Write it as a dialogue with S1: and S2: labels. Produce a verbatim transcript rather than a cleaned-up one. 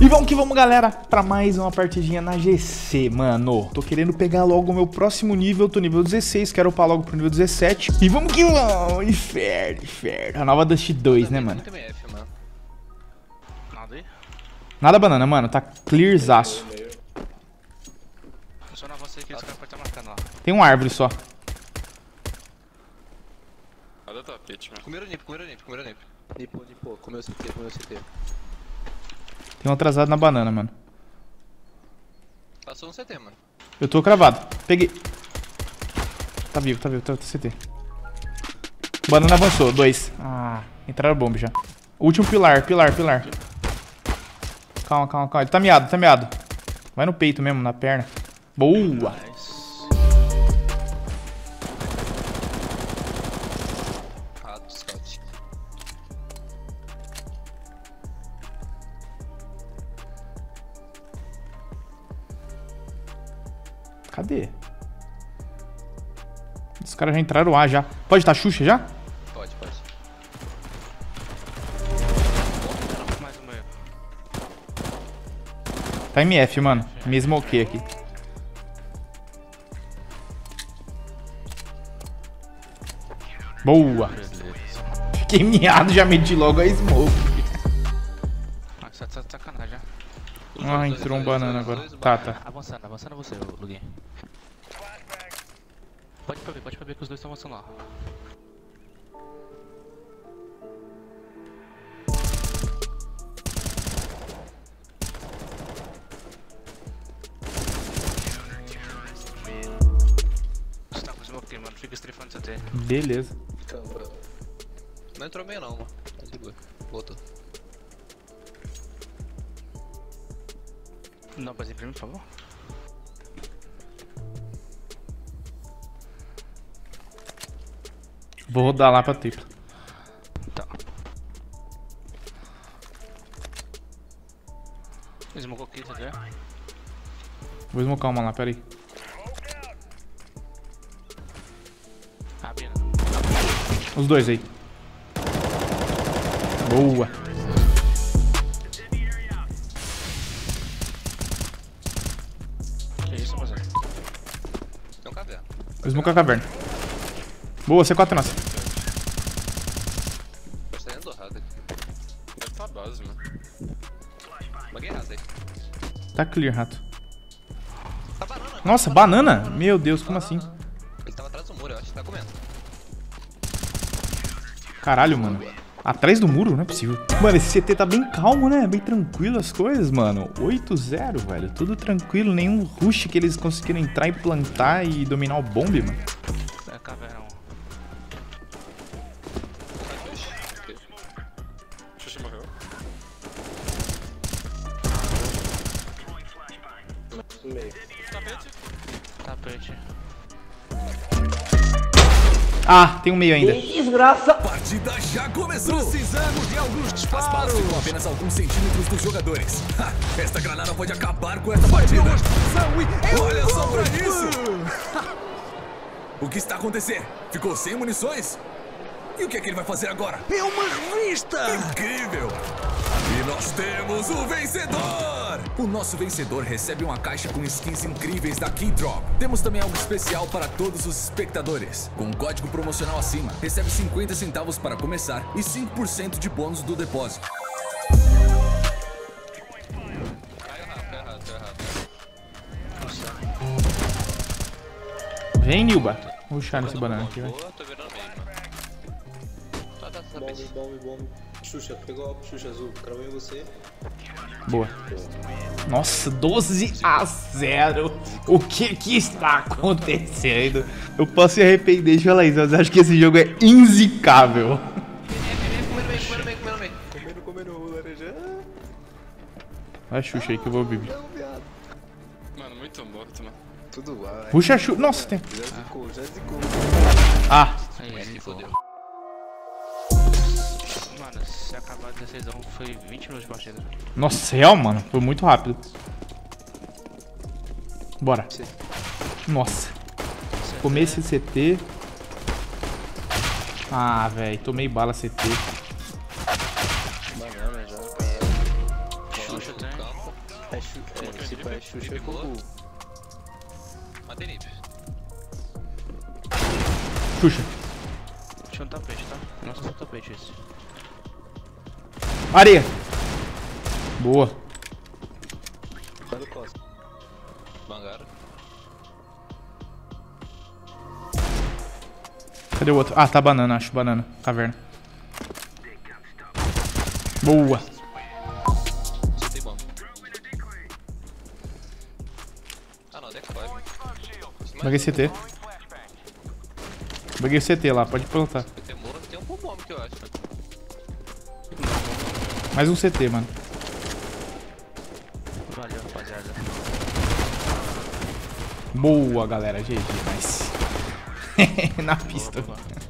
S1: vamos que vamos, galera, pra mais uma partidinha na G C, mano. Tô querendo pegar logo o meu próximo nível. Tô nível dezesseis, quero upar logo pro nível dezessete. E vamos que vamos. Inferno, inferno. A nova Dust dois, né, mano?
S2: Nada aí?
S1: Nada banana, mano. Tá clearzaço.
S2: Só na você que os caras podem estar marcando lá.
S1: Tem uma árvore só.
S3: Olha o tapete, mano.
S2: Comeram nip, comeram nip, comeram nip.
S4: Nipo, nipo, comeu C T, comeu C T.
S1: Tem um atrasado na banana, mano.
S2: Passou um C T, mano.
S1: Eu tô cravado. Peguei. Tá vivo, tá vivo, tá C T. Banana avançou, dois. Ah, entraram bomba já. Último pilar, pilar, pilar. Calma, calma, calma. Ele tá miado, tá miado. Vai no peito mesmo, na perna. Boa!
S2: Rato, scout.
S1: Cadê? Os caras já entraram A já. Pode estar Xuxa já?
S2: Pode, pode. Mais um meio.
S1: Tá M F, mano. Me smokei aqui. Boa! Fiquei miado, já meti logo a smoke.
S2: Ah, você tá de sacanagem já.
S1: Ah, entrou um banana agora. Tá, tá.
S2: Avançando, avançando você, Luguinho. Pode pra ver, pode pra ver que os dois estão avançando lá. Você tá com smoke, mano. Fica estrifando C T.
S1: Beleza.
S2: Não entrou meio não, mano. Tá de boa. Voltou. Não, pode ir pra mim, por favor.
S1: Vou rodar lá pra tripla.
S2: Tá. Smocou aqui, você quer?
S1: Vou smocar uma lá, pera aí.
S2: Abrindo.
S1: Os dois aí. Boa.
S2: Que isso, rapaziada? Tem um caverna.
S1: Vou smocar a caverna. Boa, C quatro é nossa.
S2: Tô saindo do rato aqui.
S3: Deve tá a base, mano.
S2: Baguei rato aí.
S1: Tá clear, rato.
S2: Tá banana.
S1: Nossa, banana? Meu Deus, como assim?
S2: Ele tava atrás do muro, eu acho que tá comendo.
S1: Caralho, mano. Atrás do muro? Não é possível. Mano, esse C T tá bem calmo, né? Bem tranquilo as coisas, mano. oito zero, velho. Tudo tranquilo. Nenhum rush que eles conseguiram entrar e plantar e dominar o bombe, mano.
S2: É a caverna.
S3: Xuxa morreu.
S4: No meio.
S3: Tapete.
S2: Tapete.
S1: Ah, tem um meio ainda.
S5: A partida já começou! Precisamos de alguns disparos! As balas ficam apenas alguns centímetros dos jogadores. Ha, esta granada pode acabar com esta partida! Olha só pra isso! O que está acontecendo? Ficou sem munições? E o que é que ele vai fazer agora? É uma revista! Incrível! E nós temos o vencedor! O nosso vencedor recebe uma caixa com skins incríveis da Keydrop. Temos também algo especial para todos os espectadores. Com um código promocional acima, recebe cinquenta centavos para começar e cinco por cento de bônus do depósito.
S2: Caiu errado, caiu errado, caiu errado.
S1: Vem, Nilba. Vou rushar nesse banana aqui, velho.
S2: Boa, tô virando meio, mano. Tá, tá, tá,
S4: Bombe,
S2: tapete.
S4: bombe, bombe. Xuxa, pegou a Xuxa azul, cravou em você.
S1: Boa. Nossa, doze a zero. O que que está acontecendo? Eu posso se arrepender de falar isso, mas acho que esse jogo é inzicável.
S2: Comendo meio, comendo meio, comendo meio.
S4: Comendo, comendo o laranja.
S1: Vai, Xuxa aí que eu vou beber.
S4: Não, viado.
S3: Mano, muito morto, mano.
S4: Tudo lá.
S1: Puxa a Xuxa. Nossa, tem.
S4: Já zicou, já zicou.
S1: Ah,
S2: Aí, se fodeu. Mano, se acabar dezesseis a um foi vinte minutos de partida.
S1: nossa, real, mano. Foi muito rápido. Bora. Nossa. Comer esse C T. Ah, velho. Tomei bala C T.
S4: Banana já.
S2: Xuxa, tem
S6: hein?
S2: Campo.
S4: É, chu é, se pá, é Xuxa é Gugu.
S2: Matei Nip.
S1: Xuxa.
S6: Tinha um tapete, tá? Nossa, só tapete esse.
S1: Areia. Boa.
S4: Vai no Costa.
S2: Bangaram.
S1: Cadê o outro? Ah, tá banana, acho. Banana. Caverna. Boa.
S2: Citei bomba. Ah não, decoy.
S1: Baguei C T. Baguei o C T lá, pode plantar.
S2: Tem muro, tem um bom bomba que eu acho.
S1: Mais um C T, mano.
S6: Valeu, rapaziada.
S1: Boa, galera. G G, nice. Na pista.
S6: Boa, boa.